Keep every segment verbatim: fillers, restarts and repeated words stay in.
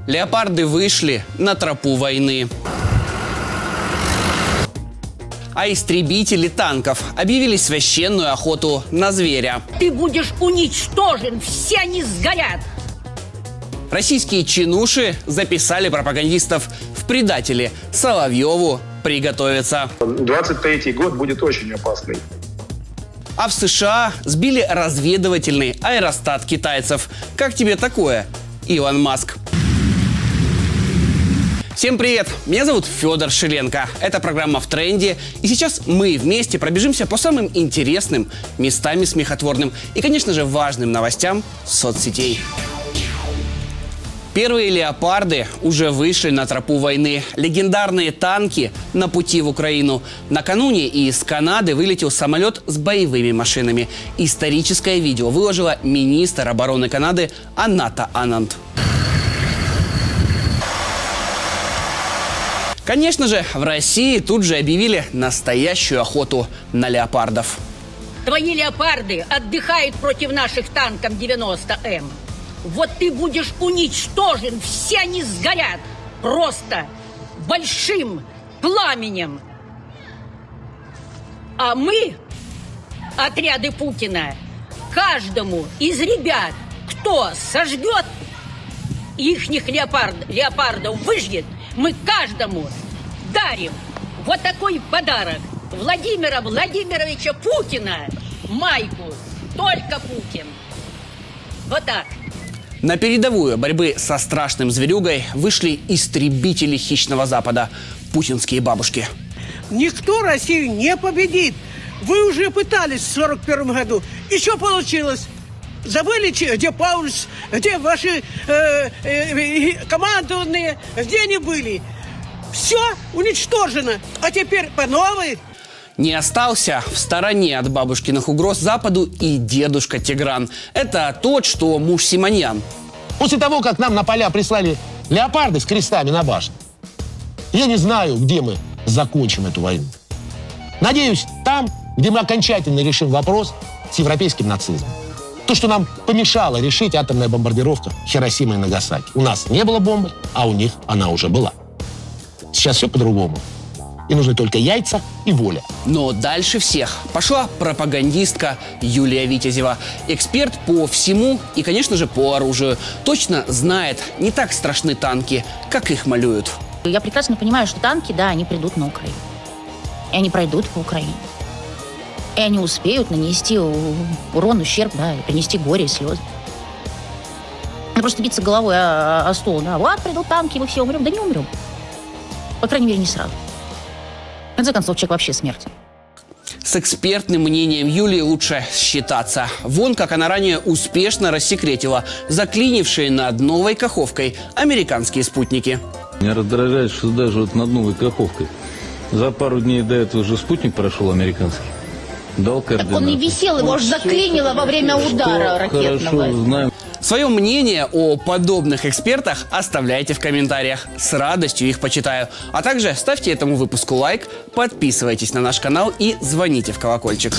Леопарды вышли на тропу войны. А истребители танков объявили священную охоту на зверя. Ты будешь уничтожен, все они сгорят. Российские чинуши записали пропагандистов в предатели. Соловьеву приготовиться. двадцать третий год будет очень опасный. А в США сбили разведывательный аэростат китайцев. Как тебе такое, Илон Маск? Всем привет! Меня зовут Федор Шиленко. Это программа «В тренде». И сейчас мы вместе пробежимся по самым интересным, местами смехотворным и, конечно же, важным новостям соцсетей. Первые леопарды уже вышли на тропу войны. Легендарные танки на пути в Украину. Накануне из Канады вылетел самолет с боевыми машинами. Историческое видео выложила министр обороны Канады Аната Ананд. Конечно же, в России тут же объявили настоящую охоту на леопардов. Твои леопарды отдыхают против наших танков девяносто эм. Вот ты будешь уничтожен, все они сгорят просто большим пламенем. А мы, отряды Путина, каждому из ребят, кто сожгет ихних леопард, леопардов, выжгет, мы каждому дарим вот такой подарок. Владимира Владимировича Путина майку. Только Путин. Вот так. На передовую борьбы со страшным зверюгой вышли истребители хищного Запада – путинские бабушки. Никто Россию не победит. Вы уже пытались в сорок первом году. И что получилось? Забыли, где Паулюс, где ваши э, э, командованные, где они были? Все уничтожено. А теперь по новой. Не остался в стороне от бабушкиных угроз Западу и дедушка Тигран. Это тот, что муж Симоньян. После того, как нам на поля прислали леопарды с крестами на башне, я не знаю, где мы закончим эту войну. Надеюсь, там, где мы окончательно решим вопрос с европейским нацизмом. То, что нам помешало решить атомная бомбардировка Хиросимы и Нагасаки. У нас не было бомбы, а у них она уже была. Сейчас все по-другому. И нужны только яйца и воля. Но дальше всех пошла пропагандистка Юлия Витязева. Эксперт по всему и, конечно же, по оружию. Точно знает, не так страшны танки, как их малюют. Я прекрасно понимаю, что танки, да, они придут на Украину. И они пройдут по Украине. И они успеют нанести урон, ущерб, да, и принести горе и слезы. Ну, просто биться головой о, о стол, да. Вот, придут танки, мы все умрем. Да не умрем. По крайней мере, не сразу. В конце концов, человек вообще смертен. С экспертным мнением Юлии лучше считаться. Вон как она ранее успешно рассекретила заклинившие над новой Каховкой американские спутники. Меня раздражает, что даже вот над новой Каховкой за пару дней до этого же спутник прошел американский. Дал координаты. Так он не висел, его же заклинило во время удара ракетного. Хорошо знаем. Свое мнение о подобных экспертах оставляйте в комментариях. С радостью их почитаю. А также ставьте этому выпуску лайк, подписывайтесь на наш канал и звоните в колокольчик.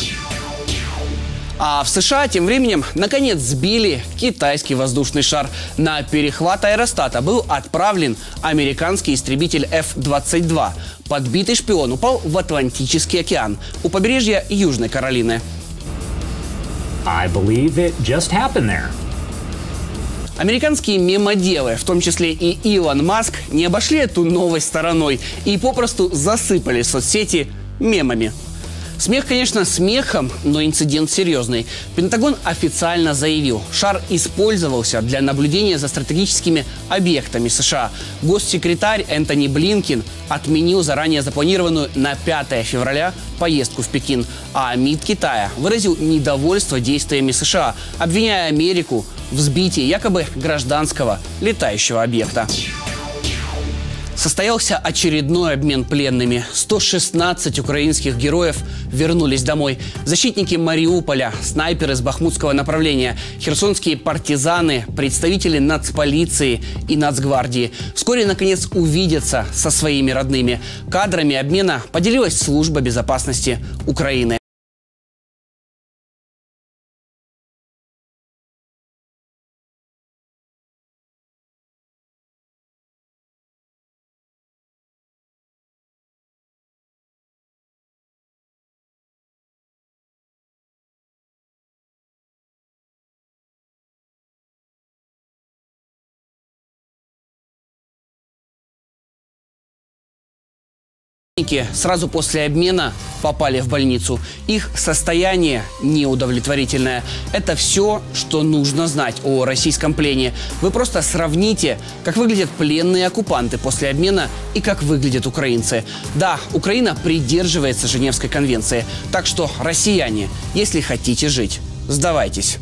А в США тем временем наконец сбили китайский воздушный шар. На перехват аэростата был отправлен американский истребитель эф двадцать два. Подбитый шпион упал в Атлантический океан у побережья Южной Каролины. I believe it just happened there. Американские мемоделы, в том числе и Илон Маск, не обошли эту новость стороной и попросту засыпали соцсети мемами. Смех, конечно, смехом, но инцидент серьезный. Пентагон официально заявил, шар использовался для наблюдения за стратегическими объектами США. Госсекретарь Энтони Блинкен отменил заранее запланированную на пятое февраля поездку в Пекин. А МИД Китая выразил недовольство действиями США, обвиняя Америку в сбитии якобы гражданского летающего объекта. Состоялся очередной обмен пленными. сто шестнадцать украинских героев вернулись домой. Защитники Мариуполя, снайперы с бахмутского направления, херсонские партизаны, представители нацполиции и нацгвардии вскоре, наконец, увидятся со своими родными. Кадрами обмена поделилась служба безопасности Украины. сразу после обмена попали в больницу. Их состояние неудовлетворительное. Это все, что нужно знать о российском плене. Вы просто сравните, как выглядят пленные оккупанты после обмена и как выглядят украинцы. Да, Украина придерживается Женевской конвенции. Так что, россияне, если хотите жить, сдавайтесь.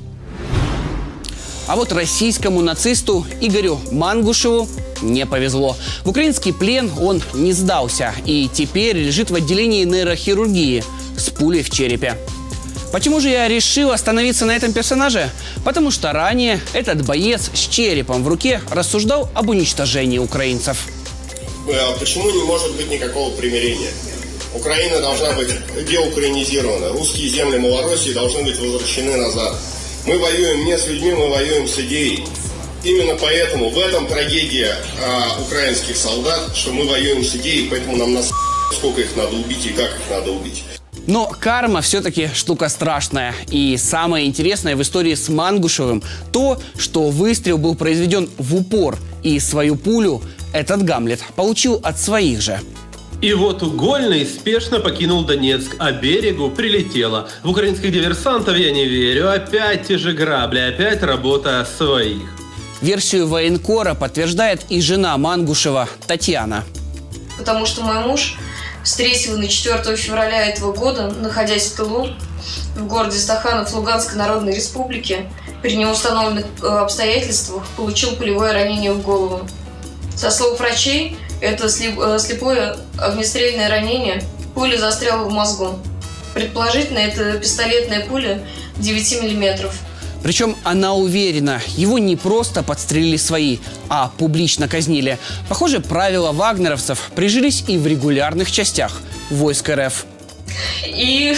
А вот российскому нацисту Игорю Мангушеву не повезло. В украинский плен он не сдался и теперь лежит в отделении нейрохирургии с пулей в черепе. Почему же я решил остановиться на этом персонаже? Потому что ранее этот боец с черепом в руке рассуждал об уничтожении украинцев. Почему не может быть никакого примирения? Украина должна быть деукраинизирована. Русские земли Малороссии должны быть возвращены назад. Мы воюем не с людьми, мы воюем с идеей. Именно поэтому в этом трагедия а, украинских солдат, что мы воюем с идеей, поэтому нам нас сколько их надо убить и как их надо убить. Но карма все-таки штука страшная. И самое интересное в истории с Мангушевым то, что выстрел был произведен в упор. И свою пулю этот Гамлет получил от своих же. И вот Угольный спешно покинул Донецк, а берегу прилетело. В украинских диверсантов я не верю. Опять те же грабли, опять работа своих. Версию военкора подтверждает и жена Мангушева Татьяна. Потому что мой муж с третьего на четвёртое февраля этого года, находясь в тылу в городе Стаханов Луганской Народной Республики, при неустановленных обстоятельствах получил пулевое ранение в голову. Со слов врачей, это слепое огнестрельное ранение, пуля застряла в мозгу. Предположительно, это пистолетная пуля девяти миллиметров. Причем она уверена, его не просто подстрелили свои, а публично казнили. Похоже, правила вагнеровцев прижились и в регулярных частях войск РФ. И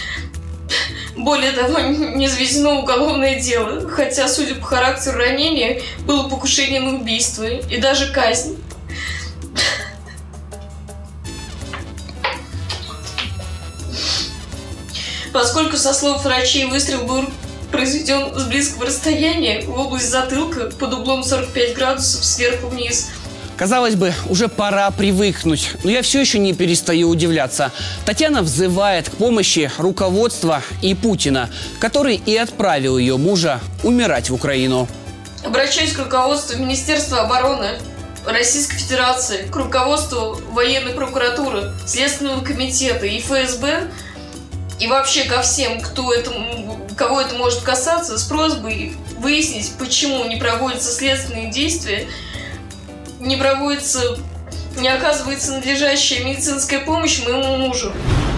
более того, не заведено уголовное дело, хотя, судя по характеру ранения, было покушение на убийство и даже казнь. Поскольку, со слов врачей, выстрел был произведен с близкого расстояния в область затылка под углом сорок пять градусов сверху вниз. Казалось бы, уже пора привыкнуть, но я все еще не перестаю удивляться. Татьяна взывает к помощи руководства и Путина, который и отправил ее мужа умирать в Украину. Обращаюсь к руководству Министерства обороны Российской Федерации, к руководству военной прокуратуры, Следственного комитета и ФСБ и вообще ко всем, кто этому, кого это может касаться, с просьбой выяснить, почему не проводятся следственные действия, не проводится, не оказывается надлежащая медицинская помощь моему мужу.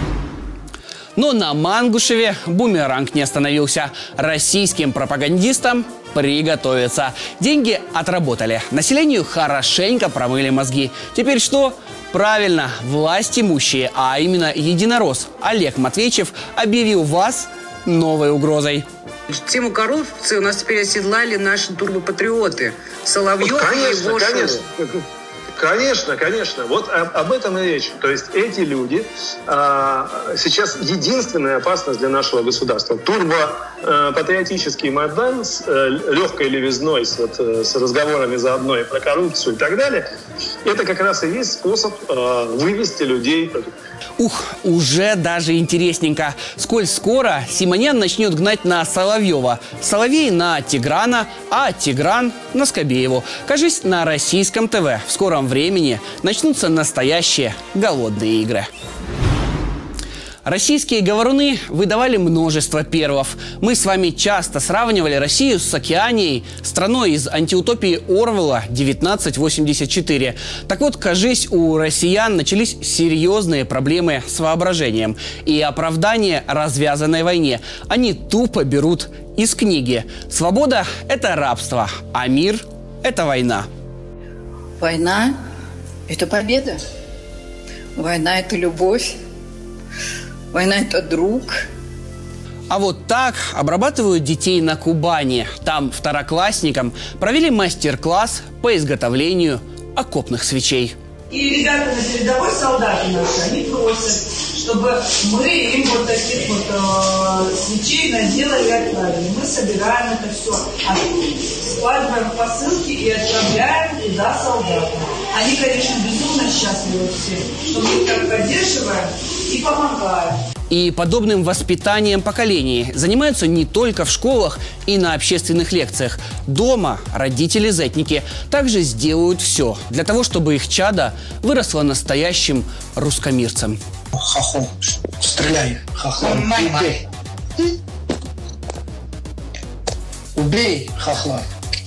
Но на Мангушеве бумеранг не остановился. Российским пропагандистам приготовиться. Деньги отработали. Населению хорошенько промыли мозги. Теперь что? Правильно, власть имущие, а именно единорос Олег Матвейчев объявил вас новой угрозой. Тему коррупции у нас теперь оседлали наши турбопатриоты. Соловьев конечно, и его конечно. Конечно, конечно. Вот об, об этом и речь. То есть эти люди а, сейчас единственная опасность для нашего государства. Турбо-патриотический Майдан с а, легкой левизной, с, вот, с разговорами заодно и про коррупцию и так далее, это как раз и есть способ а, вывести людей. Ух, уже даже интересненько. Сколь скоро Симонян начнет гнать на Соловьева. Соловей на Тиграна, а Тигран на Скобееву. Кажись, на российском ТВ в скором времени начнутся настоящие голодные игры. Российские говоруны выдавали множество первов. Мы с вами часто сравнивали Россию с Океанией, страной из антиутопии Орвелла тысяча девятьсот восемьдесят четыре. Так вот, кажись, у россиян начались серьезные проблемы с воображением и оправдание развязанной войне. Они тупо берут из книги. Свобода – это рабство, а мир – это война. Война – это победа. Война – это любовь. Война – это друг. А вот так обрабатывают детей на Кубани. Там второклассникам провели мастер-класс по изготовлению окопных свечей. И ребята на передовой, солдаты наши, они просят, чтобы мы им вот таких вот э, свечей наделали и отправили. Мы собираем это все, складываем посылки и отправляем туда солдатам. Они, конечно, безумно счастливы все, что мы их так поддерживаем и помогаем. И подобным воспитанием поколений занимаются не только в школах и на общественных лекциях. Дома родители-зетники также сделают все для того, чтобы их чадо выросло настоящим русскомирцем. Хохол, стреляй, хохол. Убей. Убей хохла.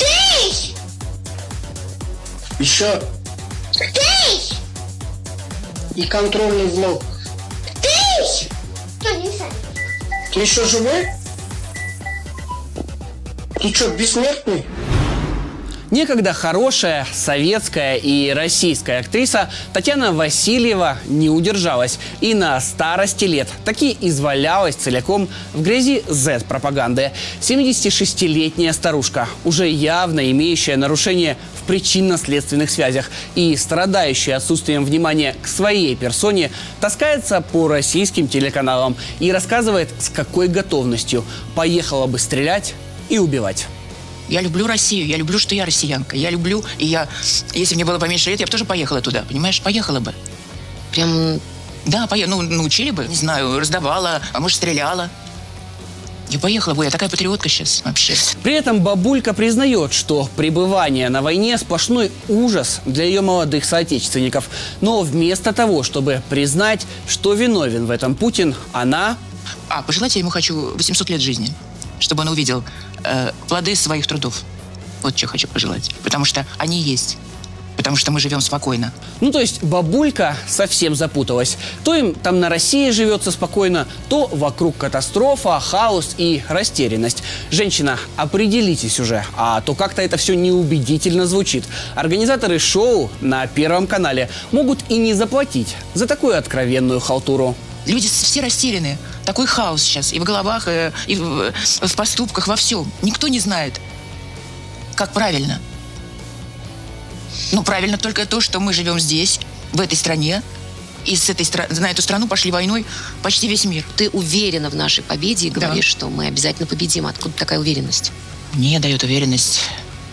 Еще. И контрольный влог. Ты еще живой? Ты что, бессмертный? Некогда хорошая советская и российская актриса Татьяна Васильева не удержалась и на старости лет таки извалялась целиком в грязи зет-пропаганды. семидесятишестилетняя старушка, уже явно имеющая нарушение в причинно-следственных связях и страдающая отсутствием внимания к своей персоне, таскается по российским телеканалам и рассказывает, с какой готовностью поехала бы стрелять и убивать. Я люблю Россию, я люблю, что я россиянка. Я люблю, и я, если мне было поменьше лет, я бы тоже поехала туда, понимаешь? Поехала бы. Прям, да, поехала, ну, научили бы, не знаю, раздавала, а может, стреляла. Я поехала бы, я такая патриотка сейчас вообще. При этом бабулька признает, что пребывание на войне сплошной ужас для ее молодых соотечественников. Но вместо того, чтобы признать, что виновен в этом Путин, она... А, пожелать я ему хочу восемьсот лет жизни, чтобы он увидел э, плоды своих трудов. Вот что хочу пожелать. Потому что они есть. Потому что мы живем спокойно. Ну, то есть бабулька совсем запуталась. То им там на России живется спокойно, то вокруг катастрофа, хаос и растерянность. Женщина, определитесь уже, а то как-то это все неубедительно звучит. Организаторы шоу на Первом канале могут и не заплатить за такую откровенную халтуру. Люди все растеряны. Такой хаос сейчас и в головах, и, и в, в поступках, во всем. Никто не знает, как правильно. Ну, правильно только то, что мы живем здесь, в этой стране, и с этой стра- на эту страну пошли войной почти весь мир. Ты уверена в нашей победе и говоришь, да, что мы обязательно победим. Откуда такая уверенность? Мне дает уверенность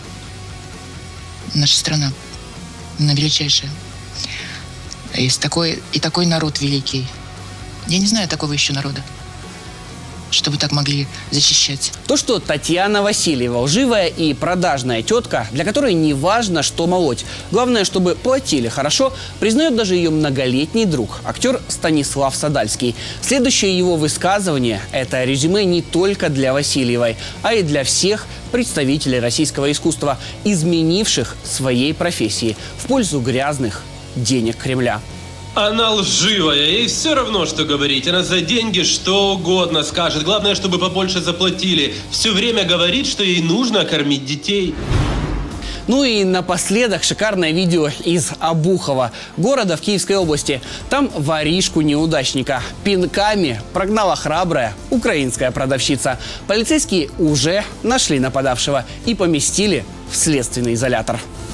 наша страна. Она величайшая. Есть такой, и такой народ великий. Я не знаю такого еще народа, чтобы так могли защищать. То, что Татьяна Васильева лживая и продажная тетка, для которой не важно, что молоть. Главное, чтобы платили хорошо, признает даже ее многолетний друг, актер Станислав Садальский. Следующее его высказывание – это резюме не только для Васильевой, а и для всех представителей российского искусства, изменивших своей профессии в пользу грязных денег Кремля. Она лживая, ей все равно, что говорить. Она за деньги что угодно скажет. Главное, чтобы побольше заплатили. Все время говорит, что ей нужно кормить детей. Ну и напоследок шикарное видео из Обухова, города в Киевской области. Там воришку-неудачника пинками прогнала храбрая украинская продавщица. Полицейские уже нашли нападавшего и поместили в следственный изолятор.